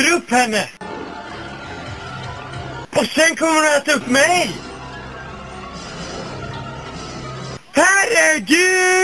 äter upp henne. Och sen kommer hon äta upp mig. Herregud!